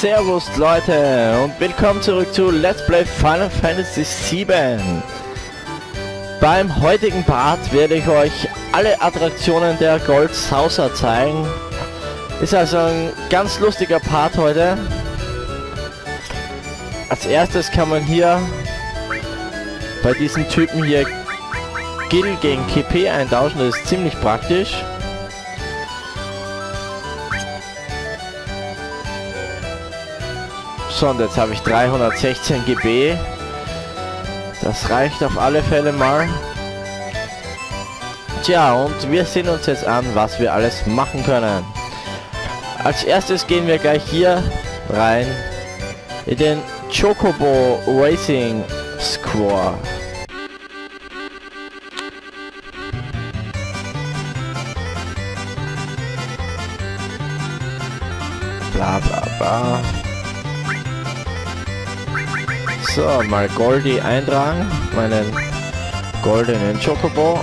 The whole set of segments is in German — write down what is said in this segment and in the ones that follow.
Servus Leute und willkommen zurück zu Let's Play Final Fantasy VII. Beim heutigen Part werde ich euch alle Attraktionen der Gold Saucer zeigen. Ist also ein ganz lustiger Part heute. Als erstes kann man hier bei diesen Typen hier Gil gegen KP eintauschen, das ist ziemlich praktisch. So, und jetzt habe ich 316 GB. Das reicht auf alle Fälle mal. Tja, und wir sehen uns jetzt an, was wir alles machen können. Als erstes gehen wir gleich hier rein in den Chocobo Racing Square. Bla bla bla. So, mal Goldie eintragen, meinen goldenen Chocobo.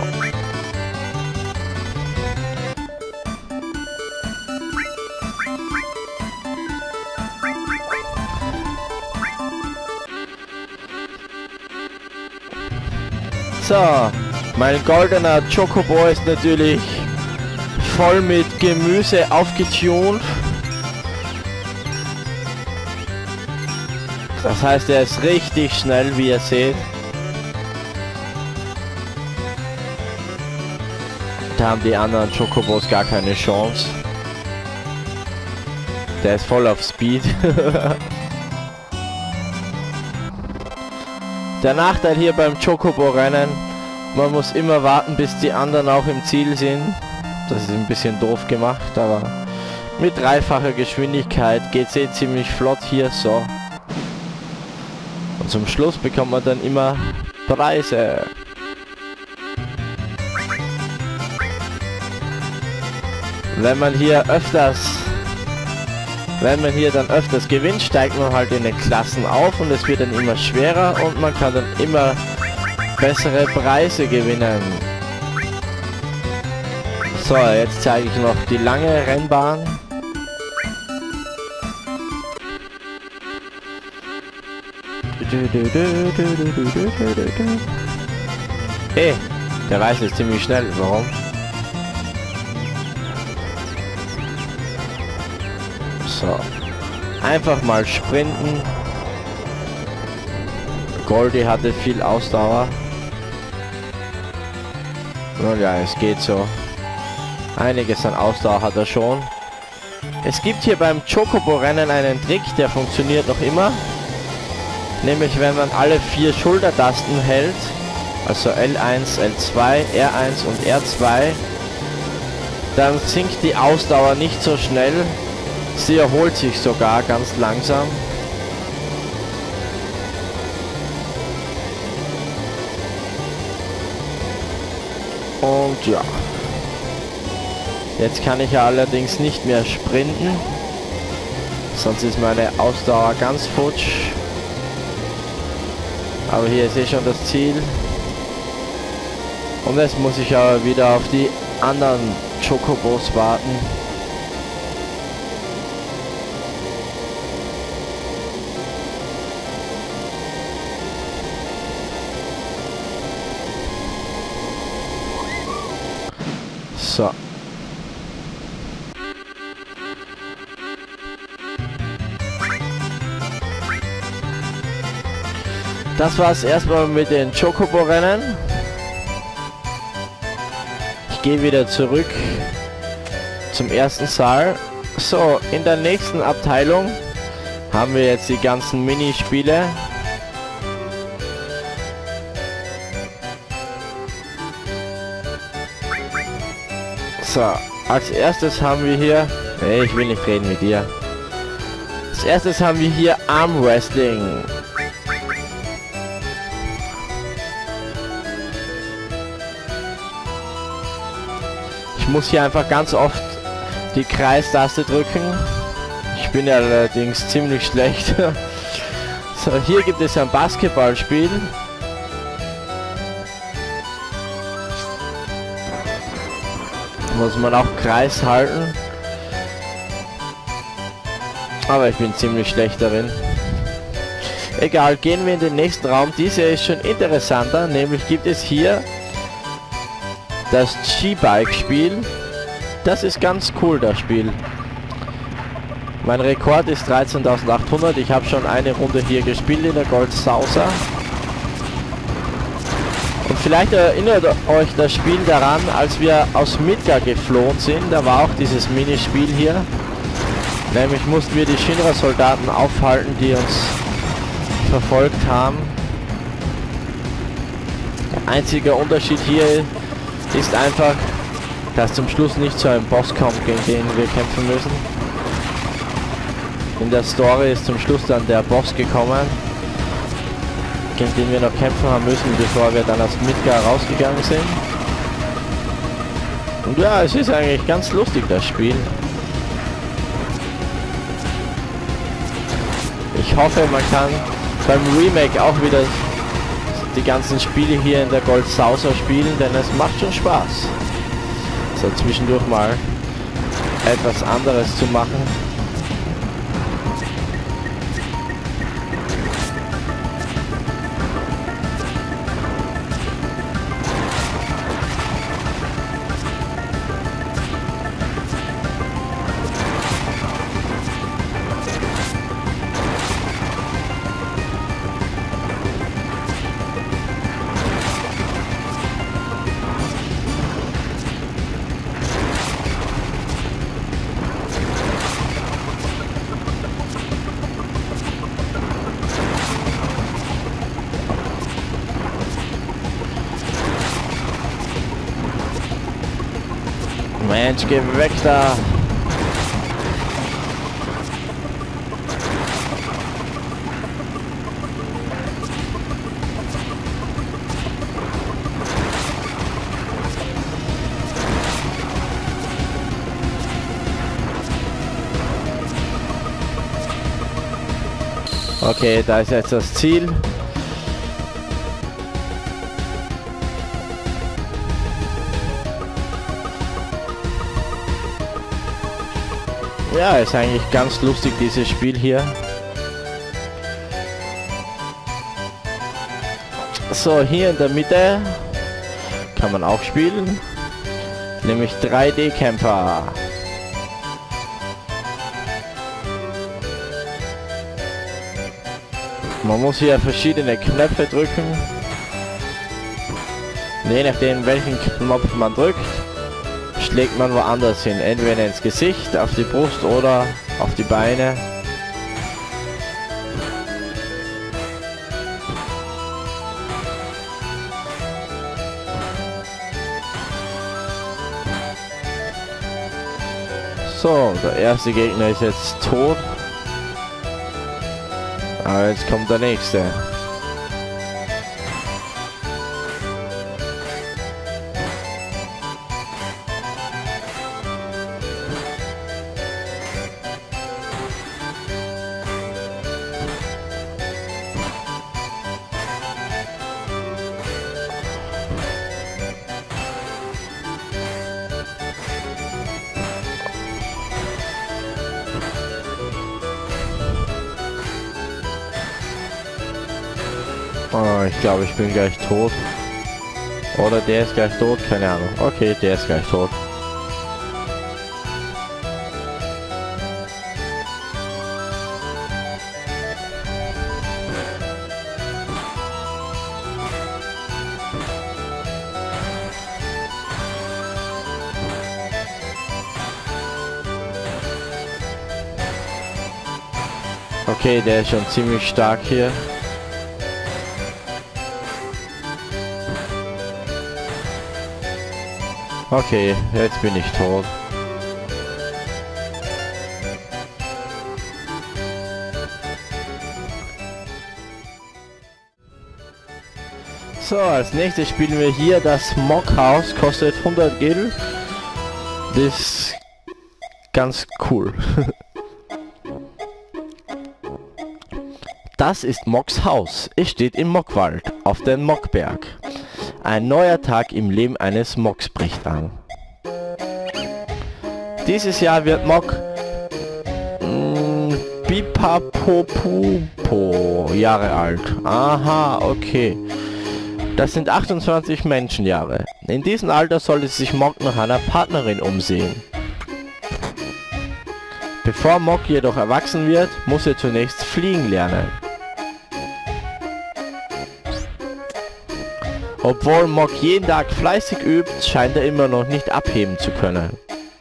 So, mein goldener Chocobo ist natürlich voll mit Gemüse aufgetunt. Das heißt, er ist richtig schnell, wie ihr seht. Da haben die anderen Chocobos gar keine Chance. Der ist voll auf Speed. Der Nachteil hier beim Chocobo-Rennen, man muss immer warten, bis die anderen auch im Ziel sind. Das ist ein bisschen doof gemacht, aber mit dreifacher Geschwindigkeit geht es ziemlich flott hier, so. Und zum Schluss bekommt man dann immer Preise. Wenn man hier dann öfters gewinnt, steigt man halt in den Klassen auf und es wird dann immer schwerer und man kann dann immer bessere Preise gewinnen. So, jetzt zeige ich noch die lange Rennbahn. Hey, der weiß es ziemlich schnell, warum? So, einfach mal sprinten. Goldie hatte viel Ausdauer. Nun ja, es geht so. Einiges an Ausdauer hat er schon. Es gibt hier beim Chocobo-Rennen einen Trick, der funktioniert noch immer. Nämlich wenn man alle 4 Schultertasten hält, also L1, L2, R1 und R2, dann sinkt die Ausdauer nicht so schnell. Sie erholt sich sogar ganz langsam. Und ja. Jetzt kann ich ja allerdings nicht mehr sprinten. Sonst ist meine Ausdauer ganz futsch. Aber hier ist schon das Ziel. Und jetzt muss ich aber wieder auf die anderen Chocobos warten. So. Das war's erstmal mit den Chocobo-Rennen. Ich gehe wieder zurück zum ersten Saal. So, in der nächsten Abteilung haben wir jetzt die ganzen Minispiele. So, als erstes haben wir hier... Nee, ich will nicht reden mit dir. Als erstes haben wir hier Arm Wrestling. Ich muss hier einfach ganz oft die Kreistaste drücken. Ich bin ja allerdings ziemlich schlecht. So, hier gibt es ein Basketballspiel. Muss man auch Kreis halten. Aber ich bin ziemlich schlecht darin. Egal, gehen wir in den nächsten Raum. Dieser ist schon interessanter, nämlich gibt es hier das G-Bike-Spiel. Das ist ganz cool, das Spiel. Mein Rekord ist 13.800. Ich habe schon eine Runde hier gespielt in der Gold Saucer. Und vielleicht erinnert euch das Spiel daran, als wir aus Midgar geflohen sind. Da war auch dieses Minispiel hier. Nämlich mussten wir die Shinra-Soldaten aufhalten, die uns verfolgt haben. Der einzige Unterschied hier ist einfach, dass zum Schluss nicht zu einem Boss kommt, gegen den wir kämpfen müssen. In der Story ist zum Schluss dann der Boss gekommen, gegen den wir noch kämpfen haben müssen, bevor wir dann aus Midgar rausgegangen sind. Und ja, es ist eigentlich ganz lustig, das Spiel. Ich hoffe, man kann beim Remake auch wieder die ganzen Spiele hier in der Gold Saucer spielen, denn es macht schon Spaß. So zwischendurch mal etwas anderes zu machen. Mensch, geh weg da! Okay, da ist jetzt das Ziel. Ja, ist eigentlich ganz lustig, dieses Spiel hier. So, hier in der Mitte kann man auch spielen. Nämlich 3D-Camper. Man muss hier verschiedene Knöpfe drücken. Je nachdem, welchen Knopf man drückt, schlägt man woanders hin, entweder ins Gesicht, auf die Brust oder auf die Beine. So, der erste Gegner ist jetzt tot. Aber jetzt kommt der nächste. Oh, ich glaube, ich bin gleich tot. Oder der ist gleich tot, keine Ahnung. Okay, der ist gleich tot. Okay, der ist schon ziemlich stark hier. Okay, jetzt bin ich tot. So, als nächstes spielen wir hier das Mockhaus, kostet 100 Gil. Das ist ganz cool. Das ist Mocks Haus. Es steht im Mockwald, auf dem Mockberg. Ein neuer Tag im Leben eines Mocks bricht an. Dieses Jahr wird Mock Bipapopupo Jahre alt. Aha, okay. Das sind 28 Menschenjahre. In diesem Alter sollte sich Mog nach einer Partnerin umsehen. Bevor Mog jedoch erwachsen wird, muss er zunächst fliegen lernen. Obwohl Mog jeden Tag fleißig übt, scheint er immer noch nicht abheben zu können.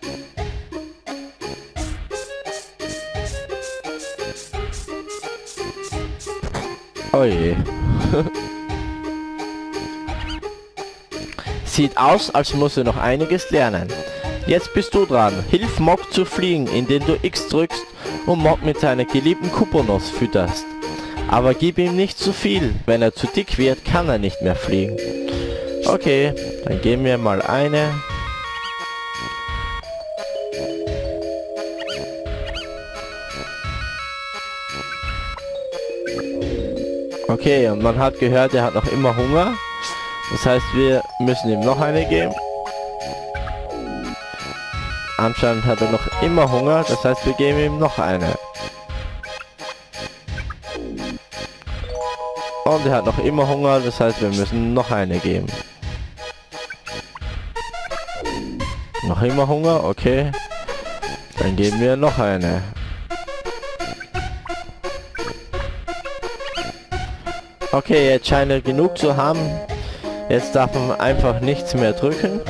Oh je. Sieht aus, als muss er noch einiges lernen. Jetzt bist du dran. Hilf Mog zu fliegen, indem du X drückst und Mog mit seiner geliebten Kuponuss fütterst. Aber gib ihm nicht zu viel. Wenn er zu dick wird, kann er nicht mehr fliegen. Okay, dann geben wir mal eine. Okay, und man hat gehört, er hat noch immer Hunger. Das heißt, wir müssen ihm noch eine geben. Anscheinend hat er noch immer Hunger, das heißt, wir geben ihm noch eine. Und er hat noch immer Hunger, das heißt, wir müssen noch eine geben. Noch immer Hunger, okay. Dann geben wir noch eine. Okay, jetzt scheint er genug zu haben. Jetzt darf man einfach nichts mehr drücken.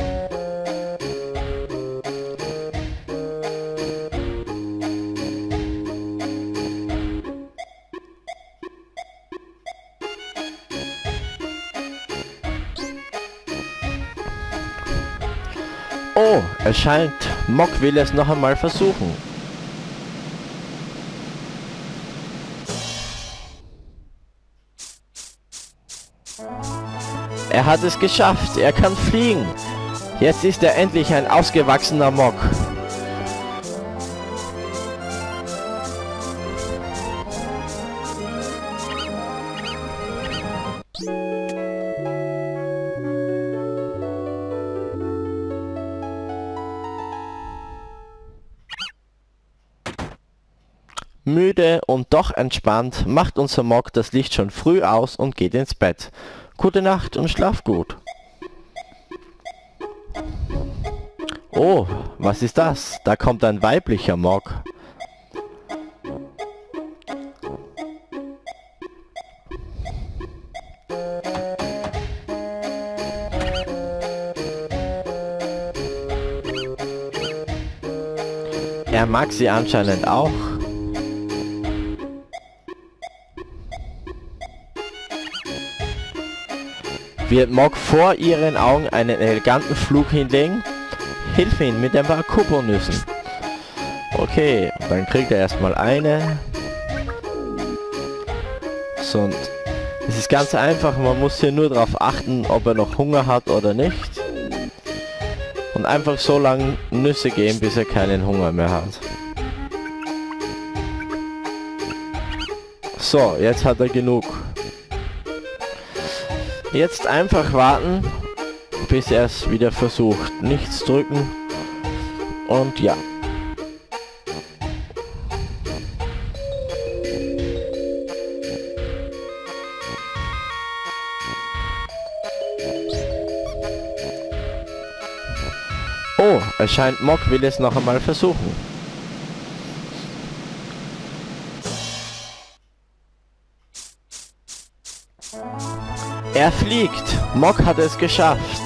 Oh, es scheint, Mog will es noch einmal versuchen. Er hat es geschafft, er kann fliegen. Jetzt ist er endlich ein ausgewachsener Mog. Müde und doch entspannt macht unser Mog das Licht schon früh aus und geht ins Bett. Gute Nacht und schlaf gut. Oh, was ist das? Da kommt ein weiblicher Mog. Er mag sie anscheinend auch. Wird Mog vor ihren Augen einen eleganten Flug hinlegen? Hilf ihm mit ein paar Kuponüssen. Okay, dann kriegt er erstmal eine. So, und es ist ganz einfach, man muss hier nur darauf achten, ob er noch Hunger hat oder nicht. Und einfach so lange Nüsse geben, bis er keinen Hunger mehr hat. So, jetzt hat er genug. Jetzt einfach warten, bis er es wieder versucht. Nichts drücken. Und ja. Oh, es scheint Mog will es noch einmal versuchen. Er fliegt. Mog hat es geschafft.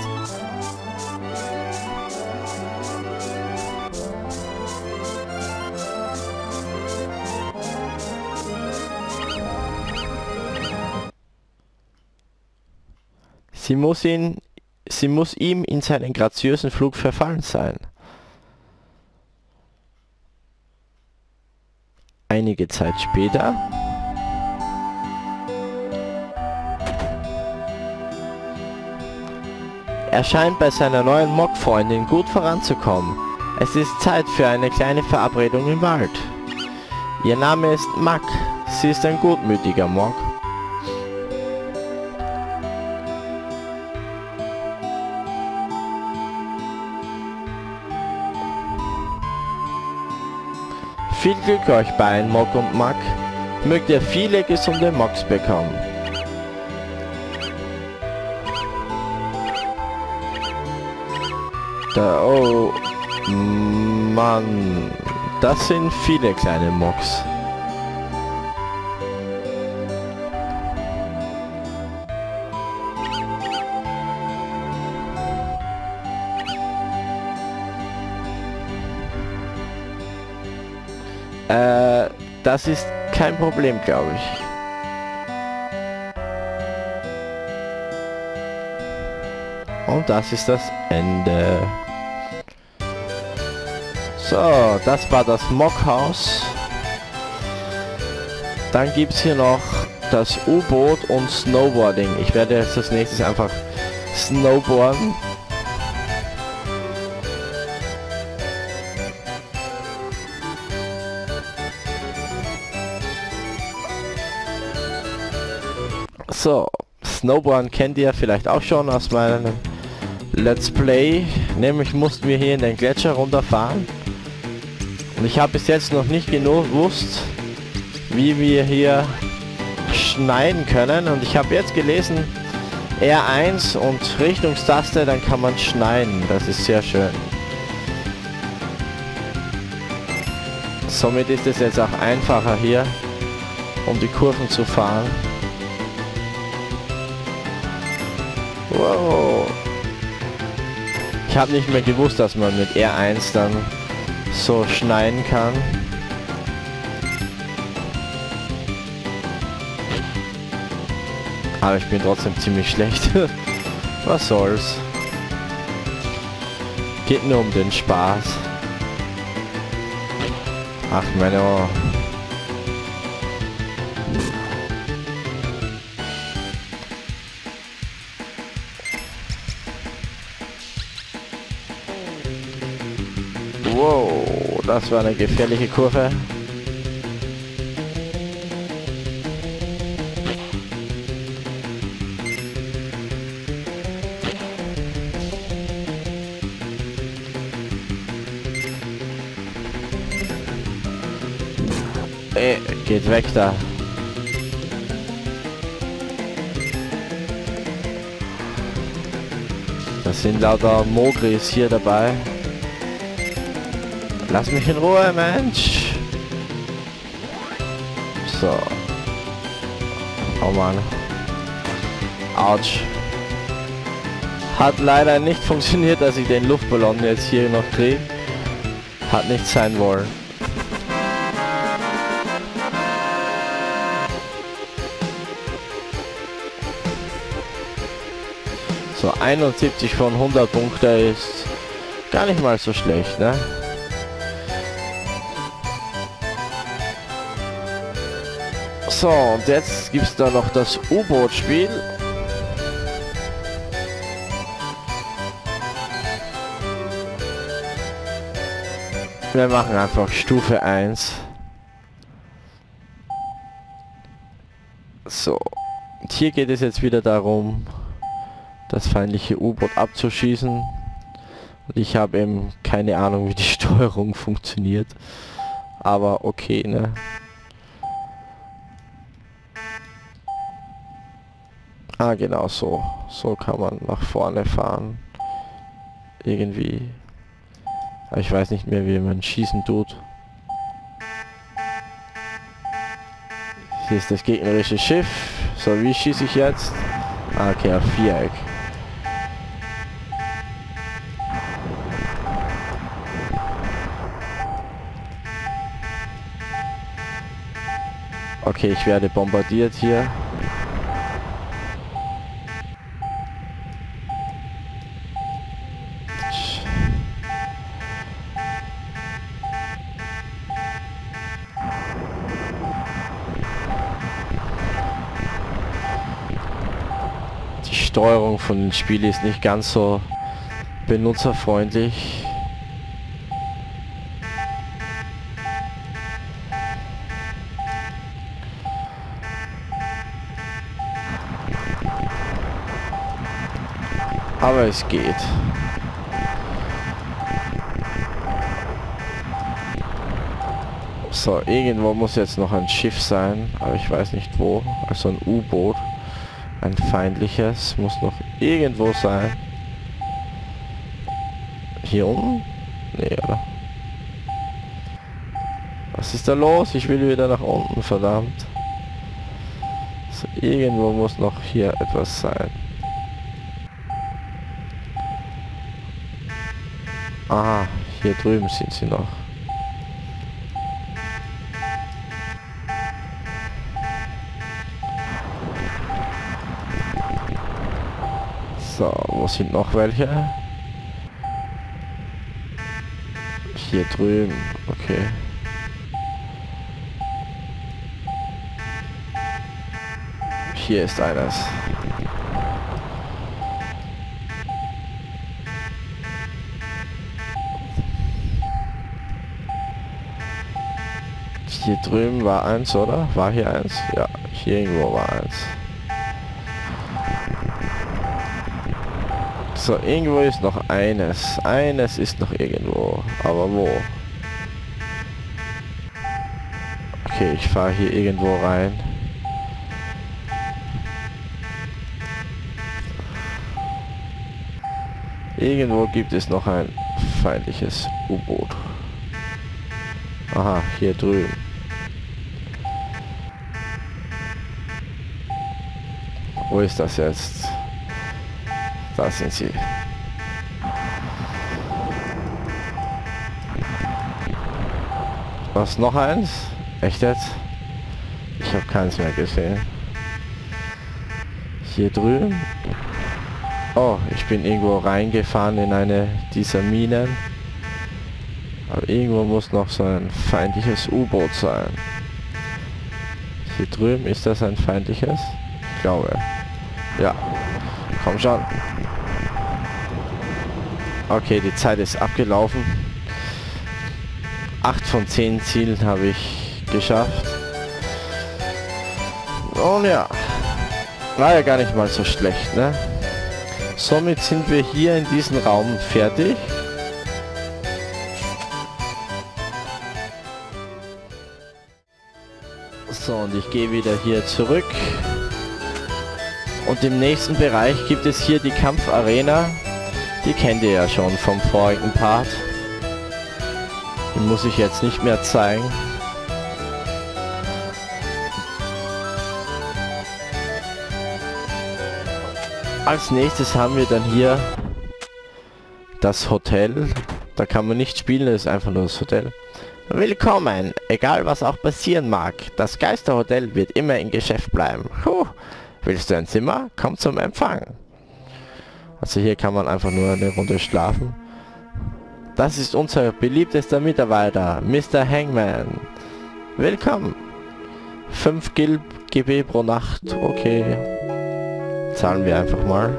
Sie muss ihm in seinen graziösen Flug verfallen sein. Einige Zeit später. Er scheint bei seiner neuen Mog-Freundin gut voranzukommen. Es ist Zeit für eine kleine Verabredung im Wald. Ihr Name ist Mack. Sie ist ein gutmütiger Mog. Viel Glück euch beiden, Mock und Mack. Mögt ihr viele gesunde Mocks bekommen. Da, oh, Mann, das sind viele kleine Mocks. Das ist kein Problem, glaube ich. Und das ist das Ende. So, das war das Mockhaus. Dann gibt es hier noch das U-Boot und Snowboarding. Ich werde jetzt als nächstes einfach snowboarden. So, Snowboarden kennt ihr vielleicht auch schon aus meinem Let's Play. Nämlich mussten wir hier in den Gletscher runterfahren. Und ich habe bis jetzt noch nicht genau gewusst, wie wir hier schneiden können. Und ich habe jetzt gelesen, R1 und Richtungstaste, dann kann man schneiden. Das ist sehr schön. Somit ist es jetzt auch einfacher hier, um die Kurven zu fahren. Wow. Ich habe nicht mehr gewusst, dass man mit R1 dann so schneiden kann. Aber ich bin trotzdem ziemlich schlecht. Was soll's. Geht nur um den Spaß. Ach meine Ohr. Wow, das war eine gefährliche Kurve. Geht weg da. Das sind lauter Mogris hier dabei. Lass mich in Ruhe, Mensch. So. Oh Mann. Autsch. Hat leider nicht funktioniert, dass ich den Luftballon jetzt hier noch kriege. Hat nicht sein wollen. So, 71 von 100 Punkte ist gar nicht mal so schlecht, ne? So, und jetzt gibt es da noch das U-Boot-Spiel. Wir machen einfach Stufe 1. So, und hier geht es jetzt wieder darum, das feindliche U-Boot abzuschießen. Und ich habe eben keine Ahnung, wie die Steuerung funktioniert. Aber okay, ne? Ah, genau so. So kann man nach vorne fahren. Irgendwie. Aber ich weiß nicht mehr, wie man schießen tut. Hier ist das gegnerische Schiff. So, wie schieße ich jetzt? Ah, okay, auf Viereck. Okay, ich werde bombardiert hier. Die Steuerung von dem Spiel ist nicht ganz so benutzerfreundlich. Aber es geht. So, irgendwo muss jetzt noch ein Schiff sein, aber ich weiß nicht wo. Also ein U-Boot. Ein feindliches muss noch irgendwo sein. Hier unten? Nee, oder? Was ist da los? Ich will wieder nach unten, verdammt. So, irgendwo muss noch hier etwas sein. Aha, hier drüben sind sie noch. So, wo sind noch welche? Hier drüben, okay. Hier ist eines. Hier drüben war eins, oder? War hier eins? Ja, hier irgendwo war eins. So, irgendwo ist noch eines. Eines ist noch irgendwo. Aber wo? Okay, ich fahre hier irgendwo rein. Irgendwo gibt es noch ein feindliches U-Boot. Aha, hier drüben. Wo ist das jetzt? Da sind sie. Was, noch eins? Echt jetzt? Ich habe keins mehr gesehen. Hier drüben? Oh, ich bin irgendwo reingefahren in eine dieser Minen. Aber irgendwo muss noch so ein feindliches U-Boot sein. Hier drüben, ist das ein feindliches? Ich glaube. Ja. Komm schon. Okay, die Zeit ist abgelaufen. 8 von 10 Zielen habe ich geschafft. Und ja, war ja gar nicht mal so schlecht, ne? Somit sind wir hier in diesem Raum fertig. So, und ich gehe wieder hier zurück. Und im nächsten Bereich gibt es hier die Kampfarena. Die kennt ihr ja schon vom vorigen Part. Die muss ich jetzt nicht mehr zeigen. Als nächstes haben wir dann hier das Hotel. Da kann man nicht spielen, das ist einfach nur das Hotel. Willkommen, egal was auch passieren mag. Das Geisterhotel wird immer in Geschäft bleiben. Puh. Willst du ein Zimmer? Komm zum Empfang. Also hier kann man einfach nur eine Runde schlafen. Das ist unser beliebtester Mitarbeiter, Mr. Hangman. Willkommen. 5 GB pro Nacht. Okay. Zahlen wir einfach mal.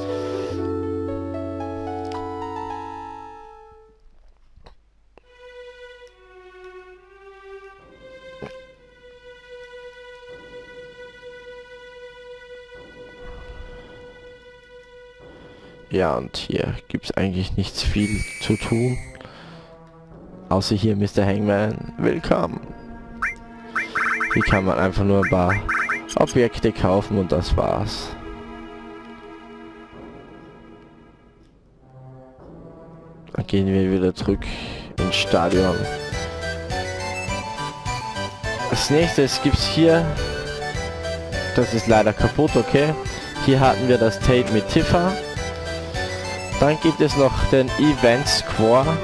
Ja, und hier gibt es eigentlich nichts viel zu tun. Außer hier Mr. Hangman. Willkommen. Hier kann man einfach nur ein paar Objekte kaufen und das war's. Dann gehen wir wieder zurück ins Stadion. Als nächstes gibt es hier, das ist leider kaputt, okay. Hier hatten wir das Tate mit Tifa. Dann gibt es noch den Event Square.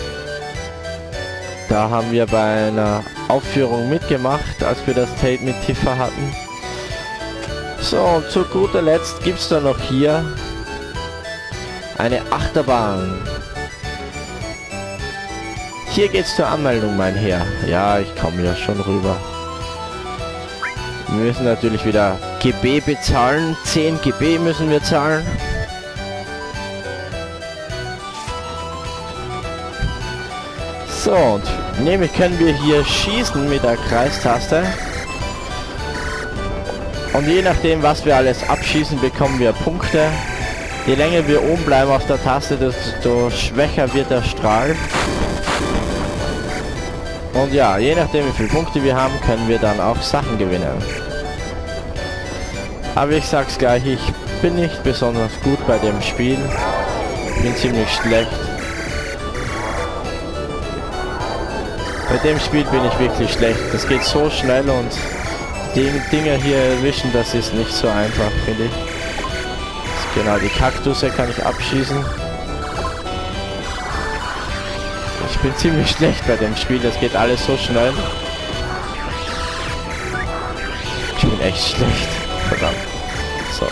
Da haben wir bei einer Aufführung mitgemacht, als wir das Tate mit Tifa hatten. So, und zu guter Letzt gibt es da noch hier eine Achterbahn. Hier geht's zur Anmeldung, mein Herr. Ja, ich komme ja schon rüber. Wir müssen natürlich wieder GB bezahlen. 10 GB müssen wir zahlen. So, und nämlich können wir hier schießen mit der Kreistaste. Und je nachdem, was wir alles abschießen, bekommen wir Punkte. Je länger wir oben bleiben auf der Taste, desto schwächer wird der Strahl. Und ja, je nachdem wie viele Punkte wir haben, können wir dann auch Sachen gewinnen. Aber ich sag's gleich, ich bin nicht besonders gut bei dem Spiel. Bin ziemlich schlecht. Bei dem Spiel bin ich wirklich schlecht. Das geht so schnell und die Dinger hier erwischen, das ist nicht so einfach, finde ich. Genau, die Kaktusse kann ich abschießen. Ich bin ziemlich schlecht bei dem Spiel, das geht alles so schnell. Ich bin echt schlecht. Verdammt. So.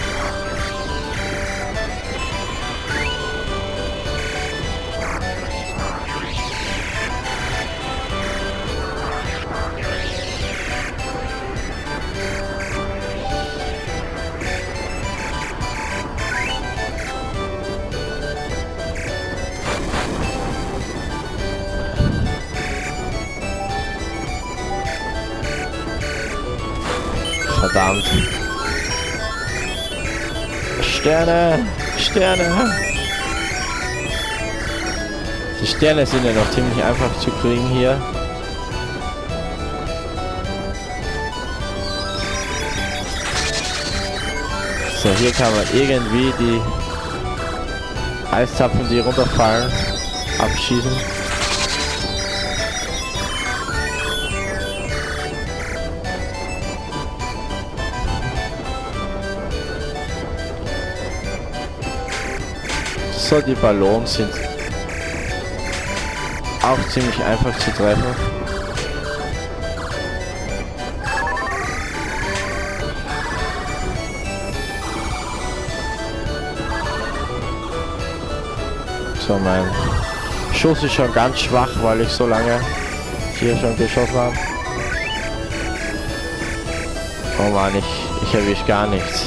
Verdammt. Sterne! Sterne! Die Sterne sind ja noch ziemlich einfach zu kriegen hier. So, hier kann man irgendwie die Eiszapfen, die runterfallen, abschießen. So, die Ballons sind auch ziemlich einfach zu treffen. So, mein Schuss ist schon ganz schwach, weil ich so lange hier schon geschossen habe. Oh Mann, ich erwische gar nichts.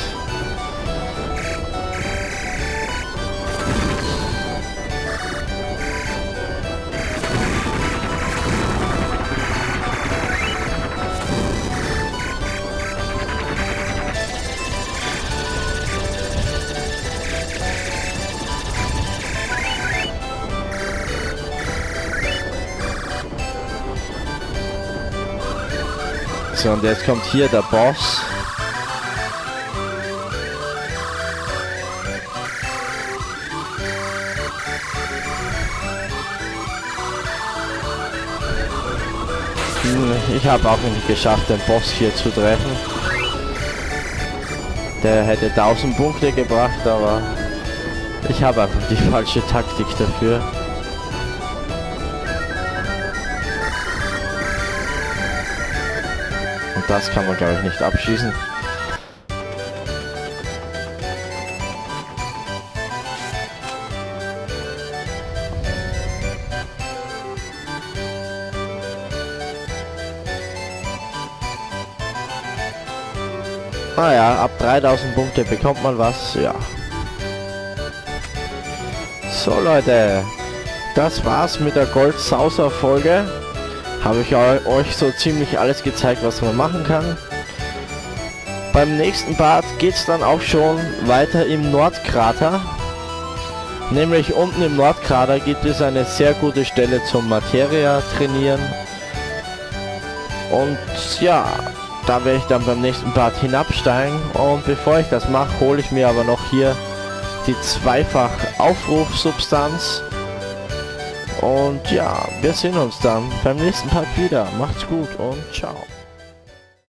So, und jetzt kommt hier der Boss. Ich habe auch nicht geschafft, den Boss hier zu treffen. Der hätte 1000 Punkte gebracht, aber ich habe einfach die falsche Taktik dafür. Und das kann man, glaube ich, nicht abschießen. Naja, ab 3000 Punkte bekommt man was, ja. So Leute, das war's mit der Gold-Saucer-Folge. Habe ich euch so ziemlich alles gezeigt, was man machen kann. Beim nächsten Part geht es dann auch schon weiter im Nordkrater. Nämlich unten im Nordkrater gibt es eine sehr gute Stelle zum Materia trainieren. Und ja, da werde ich dann beim nächsten Part hinabsteigen. Und bevor ich das mache, hole ich mir aber noch hier die Zweifach-Aufrufsubstanz. Und ja, wir sehen uns dann beim nächsten Part wieder. Macht's gut und ciao.